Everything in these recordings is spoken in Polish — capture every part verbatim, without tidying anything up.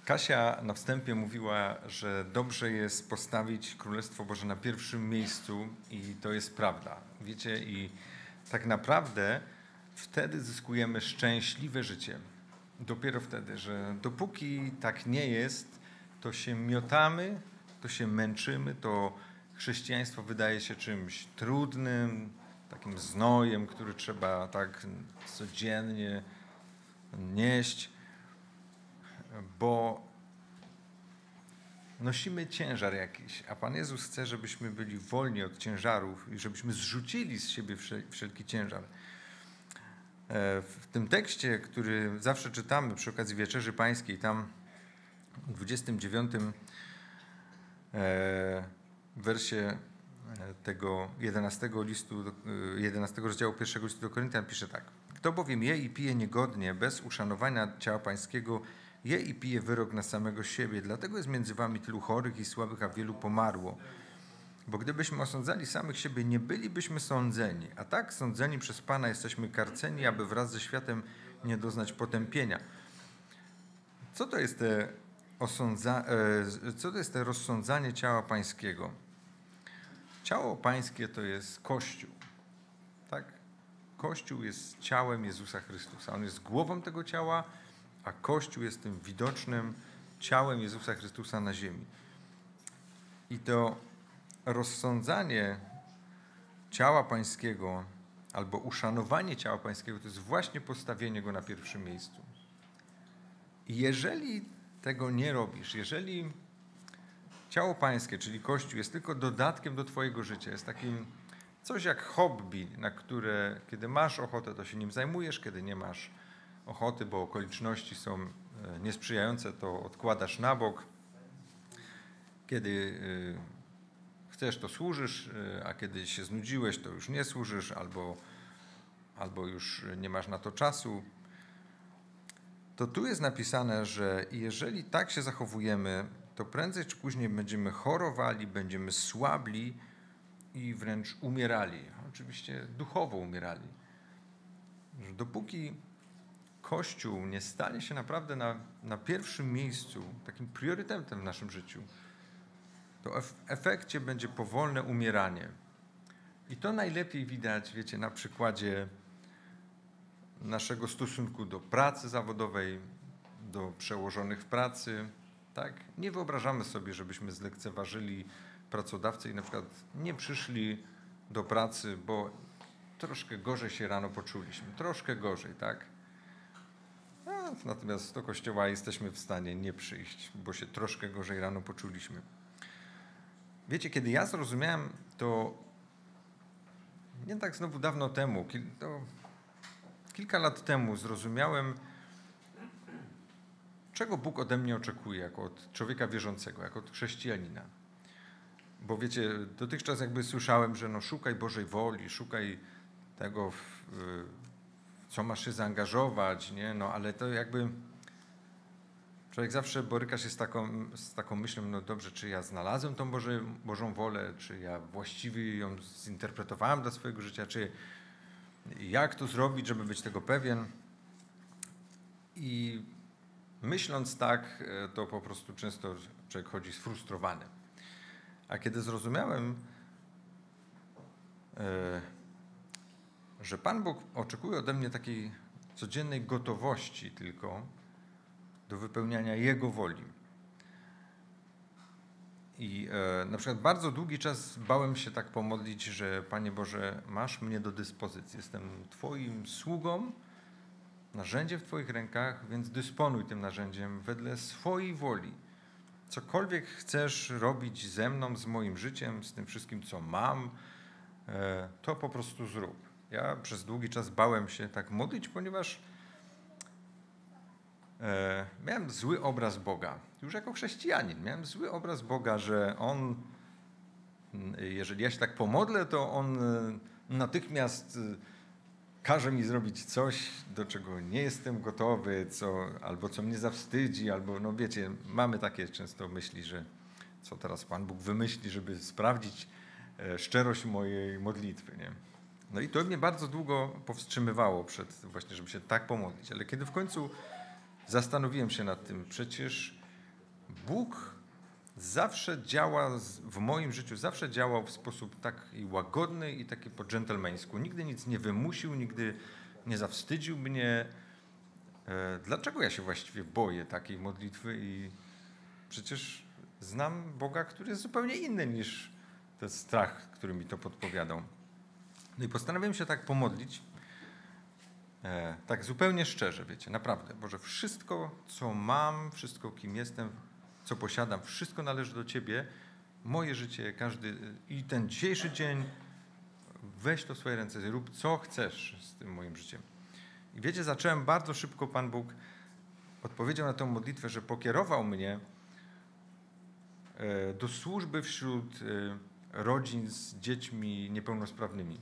Kasia na wstępie mówiła, że dobrze jest postawić Królestwo Boże na pierwszym miejscu i to jest prawda. Wiecie, i tak naprawdę wtedy zyskujemy szczęśliwe życie. Dopiero wtedy, że dopóki tak nie jest, to się miotamy, to się męczymy, to chrześcijaństwo wydaje się czymś trudnym, takim znojem, który trzeba tak codziennie nieść, bo nosimy ciężar jakiś, a Pan Jezus chce, żebyśmy byli wolni od ciężarów i żebyśmy zrzucili z siebie wszelki ciężar. W tym tekście, który zawsze czytamy przy okazji Wieczerzy Pańskiej, tam w dwudziestym dziewiątym wersie tego jedenastego listu, jedenastego rozdziału pierwszego listu do Koryntian pisze tak. Kto bowiem je i pije niegodnie, bez uszanowania ciała pańskiego, je i pije wyrok na samego siebie. Dlatego jest między wami tylu chorych i słabych, a wielu pomarło. Bo gdybyśmy osądzali samych siebie, nie bylibyśmy sądzeni. A tak sądzeni przez Pana jesteśmy karceni, aby wraz ze światem nie doznać potępienia. Co to jest te osądza, co to jest te rozsądzanie ciała pańskiego? Ciało pańskie to jest Kościół. Tak? Kościół jest ciałem Jezusa Chrystusa. On jest głową tego ciała, a Kościół jest tym widocznym ciałem Jezusa Chrystusa na ziemi. I to rozsądzanie ciała pańskiego albo uszanowanie ciała pańskiego to jest właśnie postawienie go na pierwszym miejscu. I jeżeli tego nie robisz, jeżeli ciało pańskie, czyli Kościół, jest tylko dodatkiem do twojego życia, jest takim coś jak hobby, na które kiedy masz ochotę, to się nim zajmujesz, kiedy nie masz ochoty, bo okoliczności są niesprzyjające, to odkładasz na bok. Kiedy chcesz, to służysz, a kiedy się znudziłeś, to już nie służysz, albo, albo już nie masz na to czasu. To tu jest napisane, że jeżeli tak się zachowujemy, to prędzej czy później będziemy chorowali, będziemy słabli i wręcz umierali. Oczywiście duchowo umierali. Że dopóki Kościół nie stanie się naprawdę na, na pierwszym miejscu, takim priorytetem w naszym życiu, to w efekcie będzie powolne umieranie. I to najlepiej widać, wiecie, na przykładzie naszego stosunku do pracy zawodowej, do przełożonych w pracy. Tak? Nie wyobrażamy sobie, żebyśmy zlekceważyli pracodawcę i na przykład nie przyszli do pracy, bo troszkę gorzej się rano poczuliśmy. Troszkę gorzej, tak? A, natomiast do kościoła jesteśmy w stanie nie przyjść, bo się troszkę gorzej rano poczuliśmy. Wiecie, kiedy ja zrozumiałem to nie tak znowu dawno temu, to kilka lat temu zrozumiałem, czego Bóg ode mnie oczekuje jako od człowieka wierzącego, jako od chrześcijanina. Bo wiecie, dotychczas jakby słyszałem, że no szukaj Bożej woli, szukaj tego, w, w co masz się zaangażować, nie? No ale to jakby człowiek zawsze boryka się z taką, z taką myślą, no dobrze, czy ja znalazłem tą Boże, Bożą wolę, czy ja właściwie ją zinterpretowałem dla swojego życia, czy jak to zrobić, żeby być tego pewien. I myśląc tak, to po prostu często człowiek chodzi sfrustrowany. A kiedy zrozumiałem, że Pan Bóg oczekuje ode mnie takiej codziennej gotowości tylko do wypełniania Jego woli. I e, na przykład bardzo długi czas bałem się tak pomodlić, że Panie Boże, masz mnie do dyspozycji. Jestem Twoim sługą, narzędziem w Twoich rękach, więc dysponuj tym narzędziem wedle swojej woli. Cokolwiek chcesz robić ze mną, z moim życiem, z tym wszystkim, co mam, e, to po prostu zrób. Ja przez długi czas bałem się tak modlić, ponieważ e, miałem zły obraz Boga. Już jako chrześcijanin miałem zły obraz Boga, że On, jeżeli ja się tak pomodlę, to On natychmiast każe mi zrobić coś, do czego nie jestem gotowy, co, albo co mnie zawstydzi, albo no wiecie, mamy takie często myśli, że co teraz Pan Bóg wymyśli, żeby sprawdzić szczerość mojej modlitwy, nie? No i to mnie bardzo długo powstrzymywało przed właśnie, żeby się tak pomodlić. Ale kiedy w końcu zastanowiłem się nad tym, przecież Bóg zawsze działa w moim życiu, zawsze działał w sposób taki łagodny i taki po dżentelmeńsku. Nigdy nic nie wymusił, nigdy nie zawstydził mnie. Dlaczego ja się właściwie boję takiej modlitwy? I przecież znam Boga, który jest zupełnie inny niż ten strach, który mi to podpowiadał. No i postanowiłem się tak pomodlić, e, tak zupełnie szczerze, wiecie, naprawdę. Boże, wszystko, co mam, wszystko, kim jestem, co posiadam, wszystko należy do Ciebie. Moje życie, każdy i ten dzisiejszy dzień, weź to w swoje ręce, rób co chcesz z tym moim życiem. I wiecie, zacząłem bardzo szybko, Pan Bóg odpowiedział na tę modlitwę, że pokierował mnie do służby wśród rodzin z dziećmi niepełnosprawnymi.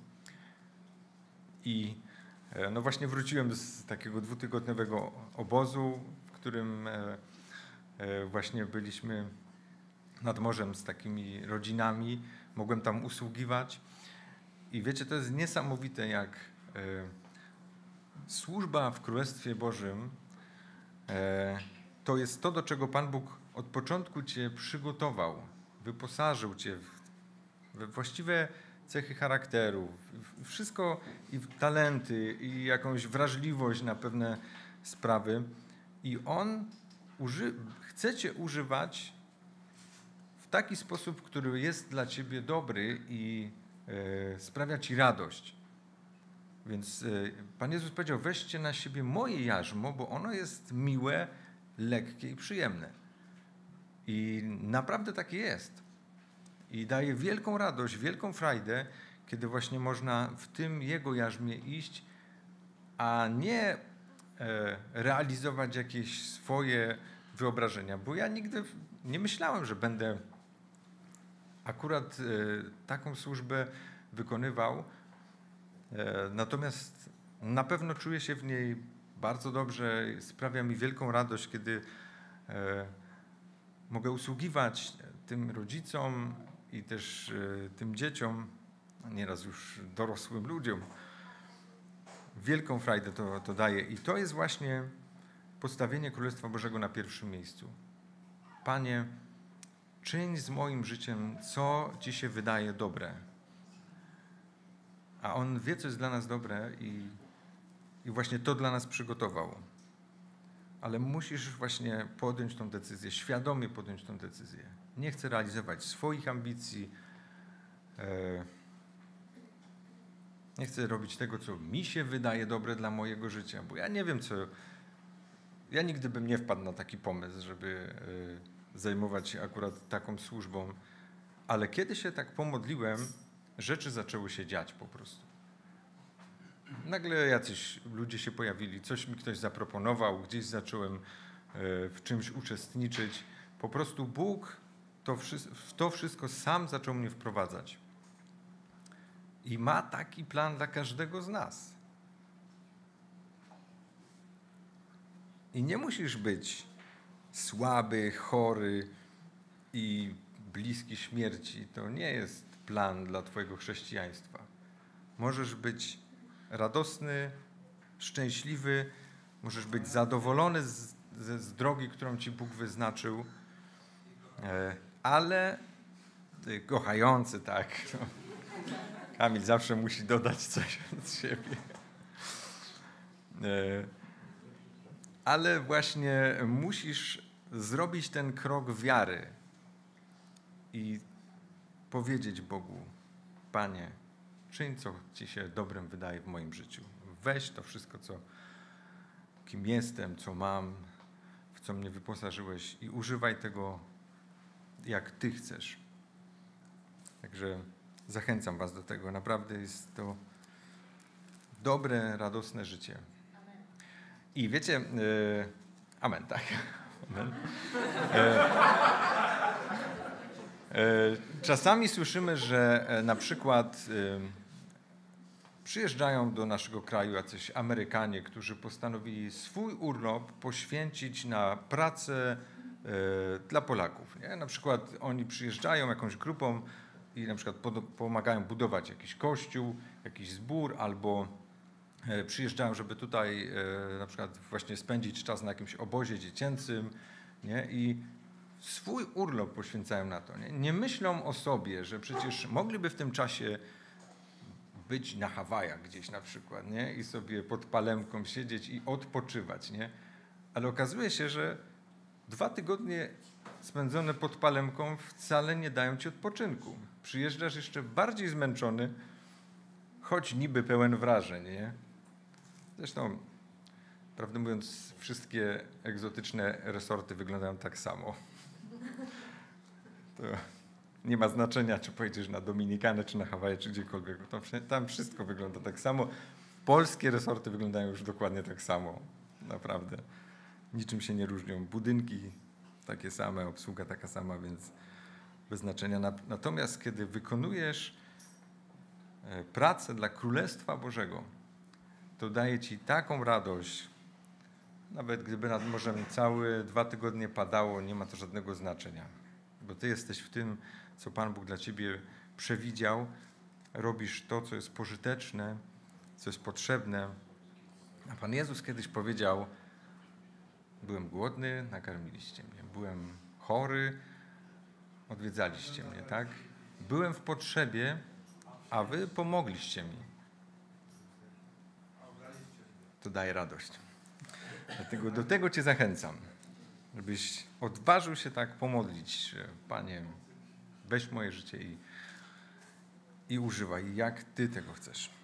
I no właśnie wróciłem z takiego dwutygodniowego obozu, w którym właśnie byliśmy nad morzem z takimi rodzinami. Mogłem tam usługiwać. I wiecie, to jest niesamowite, jak służba w Królestwie Bożym to jest to, do czego Pan Bóg od początku Cię przygotował, wyposażył Cię we właściwe cechy charakteru, wszystko i talenty, i jakąś wrażliwość na pewne sprawy. I On uży- chce Cię używać w taki sposób, który jest dla Ciebie dobry i e, sprawia Ci radość. Więc e, Pan Jezus powiedział, weźcie na siebie moje jarzmo, bo ono jest miłe, lekkie i przyjemne. I naprawdę takie jest. I daje wielką radość, wielką frajdę, kiedy właśnie można w tym Jego jarzmie iść, a nie e, realizować jakieś swoje wyobrażenia. Bo ja nigdy nie myślałem, że będę akurat e, taką służbę wykonywał. E, natomiast na pewno czuję się w niej bardzo dobrze. Sprawia mi wielką radość, kiedy e, mogę usługiwać tym rodzicom i też y, tym dzieciom, a nieraz już dorosłym ludziom. Wielką frajdę to, to daje. I to jest właśnie postawienie Królestwa Bożego na pierwszym miejscu. Panie, czyń z moim życiem, co Ci się wydaje dobre. A On wie, co jest dla nas dobre i, i właśnie to dla nas przygotował. Ale musisz właśnie podjąć tą decyzję, świadomie podjąć tą decyzję. Nie chcę realizować swoich ambicji, nie chcę robić tego, co mi się wydaje dobre dla mojego życia, bo ja nie wiem, co... Ja nigdy bym nie wpadł na taki pomysł, żeby zajmować się akurat taką służbą, ale kiedy się tak pomodliłem, rzeczy zaczęły się dziać po prostu. Nagle jacyś ludzie się pojawili, coś mi ktoś zaproponował, gdzieś zacząłem w czymś uczestniczyć. Po prostu Bóg to, w to wszystko sam zaczął mnie wprowadzać. I ma taki plan dla każdego z nas. I nie musisz być słaby, chory i bliski śmierci. To nie jest plan dla twojego chrześcijaństwa. Możesz być radosny, szczęśliwy, możesz być zadowolony z, z, z drogi, którą ci Bóg wyznaczył, ale kochający, tak. Kamil zawsze musi dodać coś od siebie. Ale właśnie musisz zrobić ten krok wiary i powiedzieć Bogu, Panie, czyń, co Ci się dobrem wydaje w moim życiu. Weź to wszystko, co, kim jestem, co mam, w co mnie wyposażyłeś i używaj tego, jak Ty chcesz. Także zachęcam Was do tego. Naprawdę jest to dobre, radosne życie. I wiecie, e, amen, tak. Amen. E, e, czasami słyszymy, że e, na przykład e, przyjeżdżają do naszego kraju jacyś Amerykanie, którzy postanowili swój urlop poświęcić na pracę e, dla Polaków. Nie? Na przykład oni przyjeżdżają jakąś grupą i na przykład pod, pomagają budować jakiś kościół, jakiś zbór, albo e, przyjeżdżają, żeby tutaj e, na przykład właśnie spędzić czas na jakimś obozie dziecięcym. Nie? I swój urlop poświęcają na to. Nie, nie myślą o sobie, że przecież mogliby w tym czasie być na Hawajach gdzieś na przykład, nie? I sobie pod palemką siedzieć i odpoczywać, nie? Ale okazuje się, że dwa tygodnie spędzone pod palemką wcale nie dają ci odpoczynku. Przyjeżdżasz jeszcze bardziej zmęczony, choć niby pełen wrażeń, nie? Zresztą, prawdę mówiąc, wszystkie egzotyczne resorty wyglądają tak samo. To nie ma znaczenia, czy pojedziesz na Dominikanę, czy na Hawaje, czy gdziekolwiek. Tam wszystko wygląda tak samo. Polskie resorty wyglądają już dokładnie tak samo. Naprawdę. Niczym się nie różnią. Budynki takie same, obsługa taka sama, więc bez znaczenia. Natomiast kiedy wykonujesz pracę dla Królestwa Bożego, to daje ci taką radość, nawet gdyby nad morzem całe dwa tygodnie padało, nie ma to żadnego znaczenia. Bo ty jesteś w tym, co Pan Bóg dla ciebie przewidział. Robisz to, co jest pożyteczne, co jest potrzebne. A Pan Jezus kiedyś powiedział: byłem głodny, nakarmiliście mnie. Byłem chory, odwiedzaliście mnie, tak? Byłem w potrzebie, a wy pomogliście mi. To daje radość. Dlatego do tego cię zachęcam, żebyś odważył się tak pomodlić: Panie, weź moje życie i, i używaj, jak Ty tego chcesz.